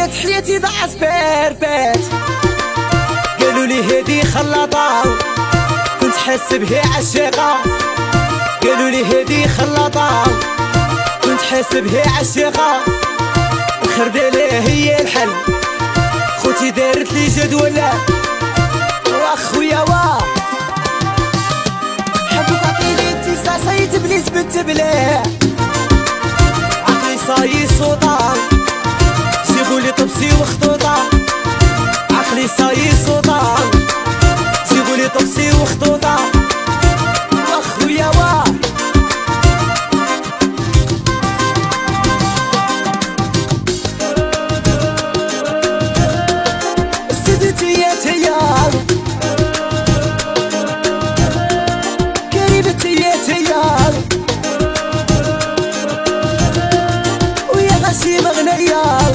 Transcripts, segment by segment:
التحيات حياتي ضاعت بيربات. قالوا لي هادي خلاطة كنت حاسبها عشاقة. قالوا لي هادي خلاطة كنت حاسبها عشاقة. الخردالة هي الحل خوتي دارت لي جدولة. واخويا واه حبك عطيني انت صايت بليس بالتبلع. عقلي صاي سلطان جيبولي طبسي وخطوطة. عقلي صاي سلطان جيبولي طبسي وخطوطة. واخويا واه سدتي يا تيار كريمتي يا تيار ويا غاشي مغنيار.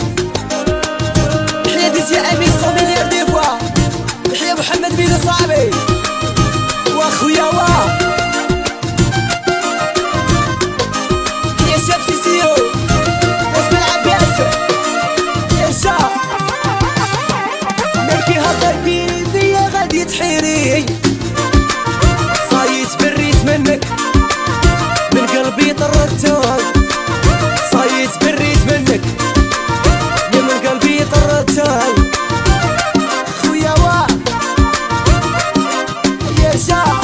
حياتي يا امين 100 مليار دي فوا. يحيى محمد بن صعبي واخويا واه يا شاب سيسيو اسم العباس يا شاب مالكي هضر بيني فيا غادي تحيري. صايت بريت منك من قلبي طردتك. صايت بريت منك يا من قلبي طردتك. خويا واه يا شاب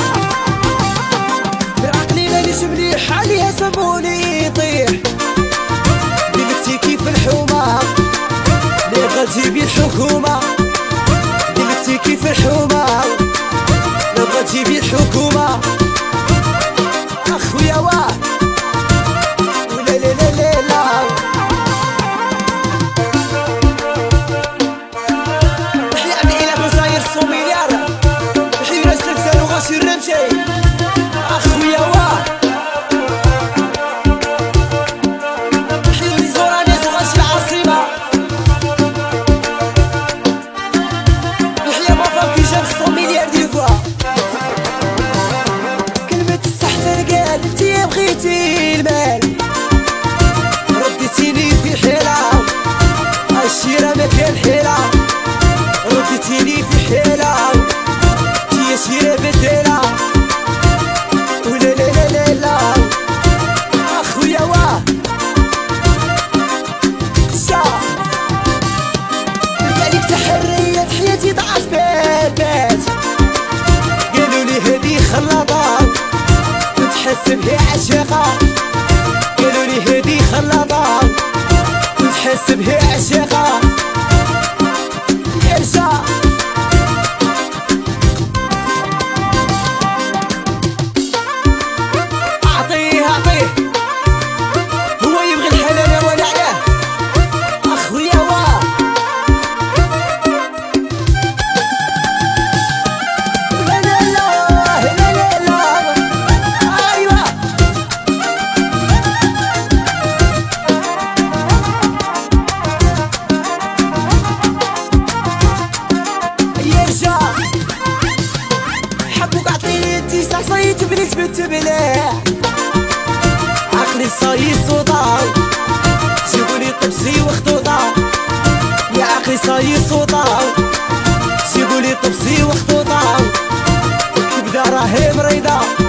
بعقلي مانيش مليح عليها سموني يطيح. قلتي كيف الحومة لي بغات بي الحكومة. قلتي كيف الحومة لي بغات بي الحكومة. اخويا واه ولا لا لا لا لا يحيى عبد الاله بن صاير 100 مليار. يحيى ناس لبسان وغاشي الرمشي. اخويا واه يحيى لي زورانيس وغاشي العاصمة. يحيى بافا كي جاب 100 مليار دي فوا. كلمة السحتر قال انتي بغيتي المال رديتيني في حيلة. الشيرة ما كان حيلة رديتيني في حيلة. تي شيرة بديلة ولا لا لا لا لا. اخويا واه شا قلت عليك تحريات حياتي ضاعت بيربات. قالوا لي هادي خلاطة كنت حاسبها عشاقة. قالوا لي هادي خلاطة كنت حاسبها عشاقة. ارجع اعطيه اعطيه هو يبغي الحلال وانا علاه. اخويا واه لا لا لا لا لا لا ايوه يرجع حبك عطيني انتي صايت بليت بالتبلع. عقلي صاي سلطان جيبولي طبسي وخطوطة. يا عقلي صاي سلطان جيبولي طبسي وخطوطة. كبدة راهي مريضة